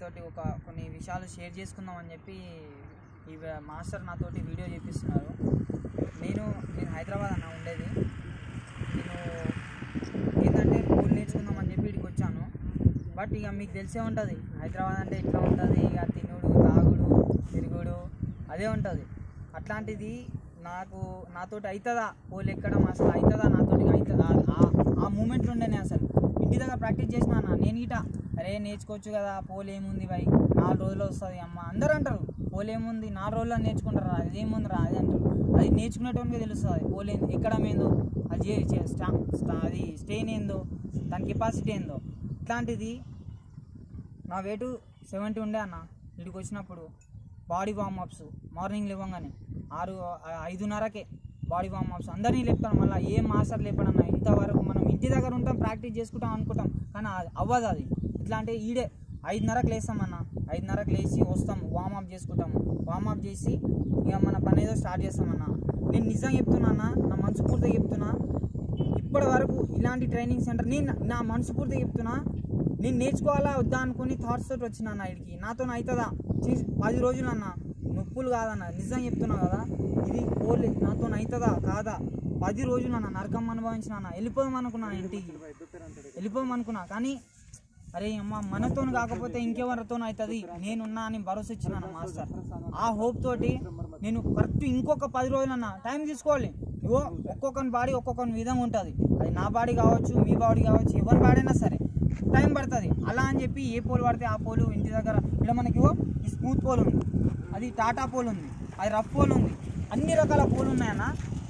మీతోటి కొన్ని విషయాలు షేర్ చేసుకుందామని చెప్పి ఈ మాస్టర్ నాతోటి వీడియో చేపిస్తున్నారు. నేను హైదరాబాద్ అన్న ఉండేది. నేను ఏంటంటే పూలు నేర్చుకుందామని చెప్పి ఇక్కడికి వచ్చాను. బట్ ఇక మీకు తెలిసే ఉంటుంది హైదరాబాద్ అంటే ఇట్లా ఉంటుంది, ఇక తినుడు తాగుడు తిరుగుడు అదే ఉంటుంది. అట్లాంటిది నాతోటి అవుతుందా పూలు ఎక్కడం, అసలు అవుతుందా నాతోటి అవుతుందా ఆ మూమెంట్ ఉండేనే. అసలు ఇంటి దగ్గర ప్రాక్టీస్ చేసిన అన్న నేను ఇట అరే నేర్చుకోవచ్చు కదా, పోలు ఏముంది భయ్ 4 రోజులు వస్తుంది అమ్మ అందరూ అంటారు. పోలు ఏముంది 4 రోజుల్లో నేర్చుకుంటారు, అదేముంది రా అది అంటారు. అది నేర్చుకునేటోనికే తెలుస్తుంది పోలు ఎక్కడం ఏందో, అది అది స్టెయిన్ ఏందో, దాని కెపాసిటీ ఏందో. ఇట్లాంటిది నా వెయిట్ 70 ఉండే అన్న. ఇక్కడికి వచ్చినప్పుడు బాడీ వార్మప్స్ మార్నింగ్ లేవగానే 5:30కే బాడీ వార్మప్స్ అందరినీ లేపుతాను. మళ్ళీ ఏం మాస్టర్ లేపడన్నా ఇంతవరకు మనం ఇంటి దగ్గర ఉంటాం ప్రాక్టీస్ చేసుకుంటాం అనుకుంటాం, కానీ అవ్వదు అది. ఎట్లా అంటే ఈడే 5:30కి లేస్తామన్న, 5:30కి లేచి వస్తాము, వార్మప్ చేసుకుంటాము. వార్మప్ చేసి ఇక మన పని ఏదో స్టార్ట్ చేస్తామన్న. నేను నిజంగా చెప్తున్నా అన్న, నా మనస్ఫూర్తిగా చెప్తున్నా, ఇప్పటి వరకు ఇలాంటి ట్రైనింగ్ సెంటర్ నా మనస్ఫూర్తిగా చెప్తున్నా, నేను నేర్చుకోవాలా వద్దా అనుకుని థాట్స్ తోటి వచ్చిన అన్న ఇక్కడికి. నాతో అవుతుందా 10 రోజులు అన్న, నొప్పులు కాదన్న, నిజంగా చెప్తున్నా కదా. ఇది పోలే నాతో అవుతుందా కాదా 10 రోజులు అన్న నరకం అనుభవించిన అన్న. వెళ్ళిపోదాం అనుకున్నా, ఇంటికి వెళ్ళిపోదాం అనుకున్నా. కానీ అరే అమ్మ మనతో కాకపోతే ఇంకెవరితో అవుతుంది, నేనున్నా అని భరోసా ఇచ్చినాను మాస్టర్. ఆ హోప్ తోటి నేను కరెక్ట్ ఇంకొక 10 రోజులు అన్న టైం తీసుకోవాలి. ఇగో ఒక్కొక్కరి బాడీ ఒక్కొక్కరి విధంగా ఉంటుంది. అది నా బాడీ కావచ్చు, మీ బాడీ కావచ్చు, ఎవరి బాడీ అయినా సరే టైం పడుతుంది. అలా అని చెప్పి ఏ పోలు పడితే ఆ పోలు ఇంటి దగ్గర ఇక్కడ మనకి ఈ స్మూత్ పోల్ ఉంది, అది టాటా పోల్ ఉంది, అది రఫ్ పోల్ ఉంది, అన్ని రకాల పోలు ఉన్నాయన్న.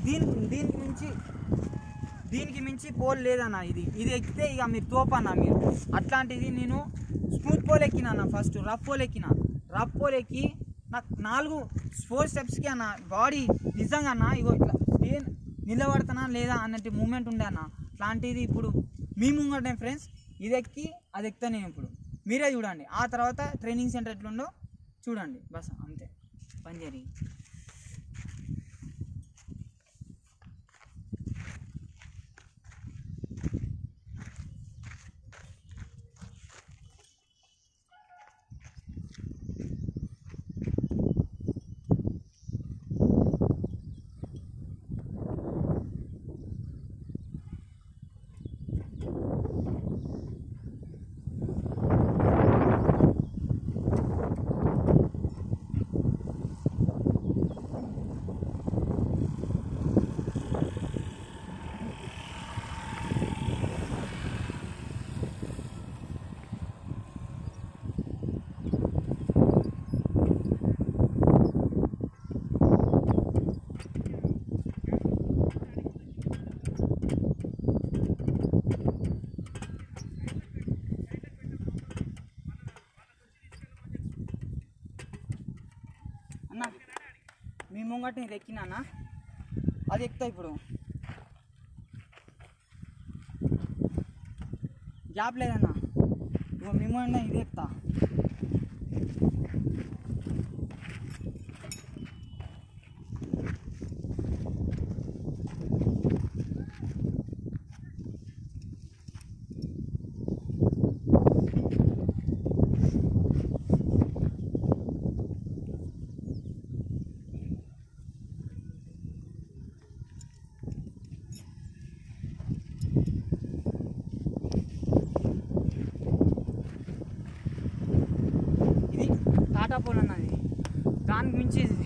దీనికి మించి పోల్ లేదన్న. ఇది ఎక్కితే ఇక మీరు తోపన్న మీరు. అట్లాంటిది నేను స్మూత్ పోల్ ఎక్కినా అన్న, ఫస్ట్ రఫ్ పోల్ ఎక్కిన. రఫ్ పోల్ ఎక్కి నాకు 4 స్టెప్స్కి అన్న బాడీ నిజంగా అన్న ఇగో ఇట్లా నిలబడుతున్నా లేదా అన్నట్టు మూమెంట్ ఉండే అన్న. అట్లాంటిది ఇప్పుడు మీ ముంగటే ఫ్రెండ్స్ ఇది ఎక్కి అది ఎక్కుతా నేను. ఇప్పుడు మీరే చూడండి, ఆ తర్వాత ట్రైనింగ్ సెంటర్ ఎట్లుండో చూడండి. బస్ అంతే పని జరిగి. అన్న మీ ముంగట నేను ఎక్కినా, అది ఎక్కుతా. ఇప్పుడు గ్యాప్ లేదన్న, ఇప్పుడు మీ ముంగట ఇది ఎక్కుతా. టాటా పోల్ అన్నది, దానికి మించి ఇది.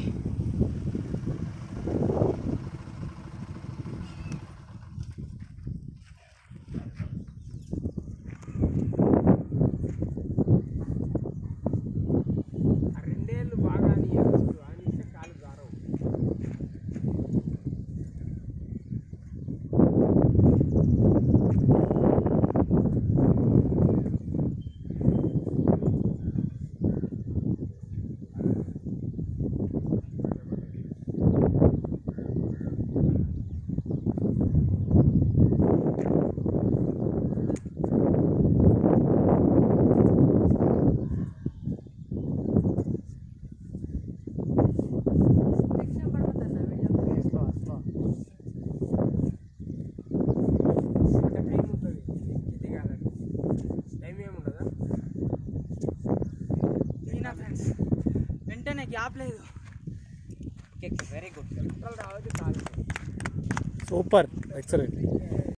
గ్యాప్ లేదు. Very good. Super, excellent.